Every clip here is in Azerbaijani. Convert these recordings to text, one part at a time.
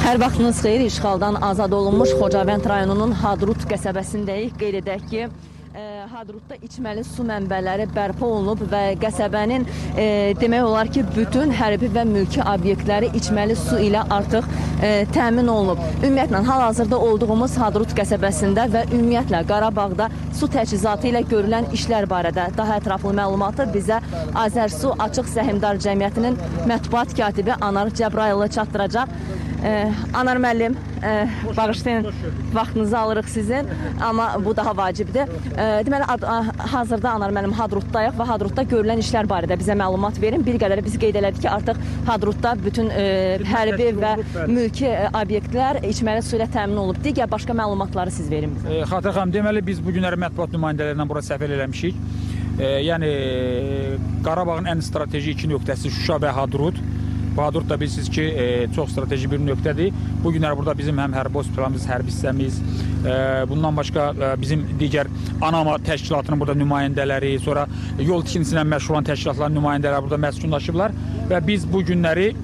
Hər vaxtınız xeyir, işğaldan azad olunmuş Xocavənd rayonunun Hadrut qəsəbəsindəyik. Qeyd edək ki, Hadrutda içməli su mənbələri bərpa olunub və qəsəbənin demək olar ki, bütün hərbi və mülki obyektləri içməli su ilə artıq təmin olunub. Ümumiyyətlə, hal-hazırda olduğumuz Hadrut qəsəbəsində və ümumiyyətlə Qarabağda su təchizatı ilə görülən işlər barədə daha ətraflı məlumatı bizə Azərsu Açıq Səhmdar Cəmiyyətinin mətbuat katibi Anar Cəbraylı çatdıracaq. Anar müəllim, bağışlayın, vaxtınızı alırıq sizin, amma bu daha vacibdir. Deməli, hazırda Anar müəllim Hadrutdayıq və Hadrutda görülən işlər barədə bizə məlumat verin. Bir qədər biz qeyd elədik ki, artıq Hadrutda bütün hərbi və mülki obyektlər içməli su ilə təmin olub. Digər başqa məlumatları siz verin bizə. Xatır xanım, deməli biz bu günləri mətbuat nümayəndələrindən bura səfər eləmişik. Yəni, Qarabağın ən strateji iki nöqtəsi Şuşa və Hadrut. Hadrut da bilirsiniz ki, çox strateji bir nöqtədir. Bu günlər burada bizim həm hərbi hospitalımız, hərbi hissəmiz, bundan başqa bizim digər ANAMA təşkilatının burada nümayəndələri, sonra yol tikintisi ilə məşğul olan təşkilatların nümayəndələri burada məskunlaşıblar və biz bu günləri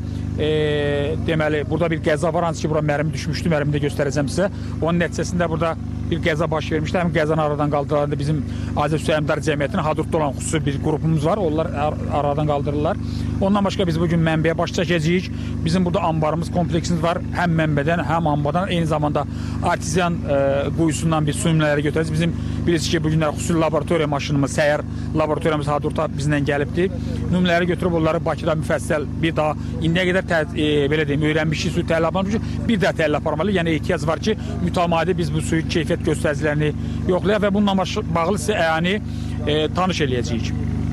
deməli, burada bir qəza var, hansı ki, bura mərmi düşmüşdü, mərmini də göstərəcəm sizə. Onun nəticəsində burada bir qəza baş vermişdi. Həmin qəzanı aradan qaldırılarında bizim Azərsu Səhmdar Cəmiyyətinin Hadrutda olan xüsusi bir qrupumuz var. Onlar aradan qaldırırlar. Ondan başqa biz bugün mənbəyə baş çəkəcəyik. Bizim burada ambarımız, kompleksimiz var. Həm mənbədən, həm ambardan, eyni zamanda artizyan quyusundan bir su nümunələri götürəcəyik. Bizim bilirsiniz ki, bugünlər xüsusi laboratoriya maşınımız, səyər laboratoriyamız Hadrutda bizlə gəlibdir. Nümunələri götürüb onları Bakıda müfəssəl bir daha indiyə qədər belə deyim, öyrənmişik su təhlil aparmışıq. Bir daha təhlil aparmalı. Yəni ehtiyac var ki, mütəmadi biz bu suyu keyfiyyət göstəricilərini yoxlayaq və bununla bağlı sizə əyani tanış eləyəcəyik.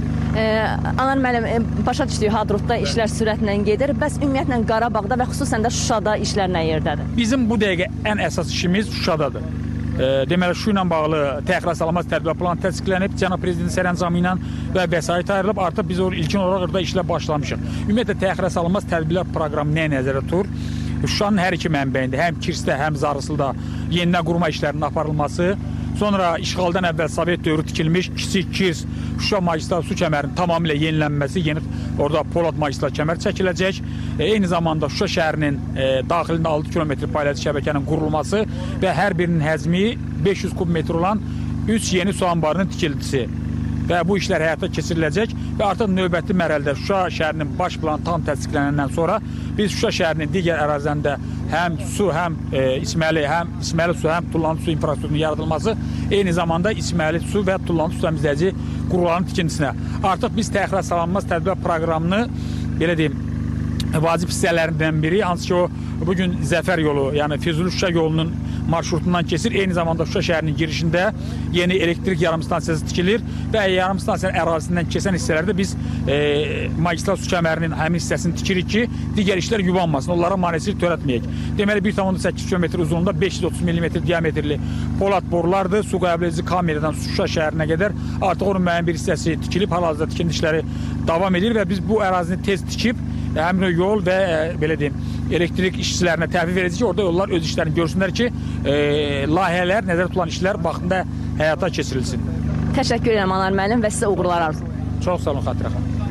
Anar müəllim, başa düşdük, Hadrutda işlər sürətlə gedir. Bəs ümumiyyətlə Qarabağda və xüsusən də Şuşada işlər nə yerdədir? Bizim bu dəqiqə ən əsas işimiz Şuşadadır. Deməli, şu ilə bağlı təxirəsalınmaz tədbir planı təsdiqlənib, Cənab Prezidentin sərəncamı ilə və vəsait ayrılıb, artıq biz ilkin olaraq orada işlə başlamışıq. Ümumiyyətlə, təxirəsalınmaz tədbirlər proqramı nəyə nəzərdə tutur? Şuşanın hər iki mənbəyində, həm Kirsdə, həm Zarısılda yenidən qurma işlərinin aparılması, sonra işğaldan əvvəl Sovet dövrü tikilmiş Kiçik Kirs, Şuşa magistral su kəmərinin tamamilə yenilənməsi, yeni orada Polad magistral kəmər çəkiləcək. Eyni zamanda Şuşa şəhərinin daxilində 6 kilometr paylayıcı şəbəkənin qurulması və hər birinin həzmi 500 kub metr olan 3 yeni su anbarının tikilisi. Və bu işlər həyata keçiriləcək və artıq növbəti mərhələdə Şuşa şəhərinin baş planı tam təsdiqlənəndən sonra biz Şuşa şəhərinin digər ərazilərində həm su, həm içməli su, həm tullantı su infrastrukturunun yaradılması, eyni zamanda içməli su və tullantı su təmizləyici qurğuların tikintisinə. Artıq biz təxirəsalınmaz tədbir proqramını, belə deyim, vacib hissələrindən biri, hansı ki o bugün Zəfər yolu, yəni Füzuli-Şuşa yolunun marşrutundan keçir. Eyni zamanda Şuşa şəhərinin girişində yeni elektrik yarım stansiyası tikilir və yarım stansiyanın ərazisindən keçən hissələrdə biz magistral su kəmərinin həmin hissəsini tikirik ki, digər işlər yubanmasın, onlara maneəsilik törətməyək. Deməli, 1,8 km uzunluğunda 530 mm diametrli polad borulardır. Su qəbul edici kameradan Şuşa şəhərinə qədər artıq onun müəyyən bir hissəsi tikilib, hal-hazırda tikinti işləri davam edir və biz bu ərazini tez tikib həmin yol və belə deyim, elektrik işçilərinə təhvil verəcək ki, orada yollar öz işlərini görsünlər ki, layihələr, nəzərdə tutulan işlər vaxtında həyata keçirilsin. Təşəkkür edirəm Anar müəllim və sizə uğurlar arzulayıram. Çox sağ olun, Xatirə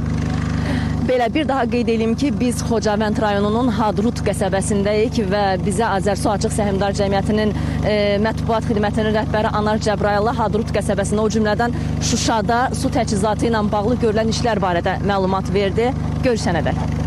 xanım. Belə bir daha qeyd edeyim ki, biz Xocavənd rayonunun Hadrut qəsəbəsindəyik və bizə Azərsu Açıq Səhmdar Cəmiyyətinin mətbuat xidmətinin rəhbəri Anar Cəbraylı Hadrut qəsəbəsində, o cümlədən Şuşada su təchizatı ilə bağlı görülən işlər barədə məlumat verdi. Görüşənədək.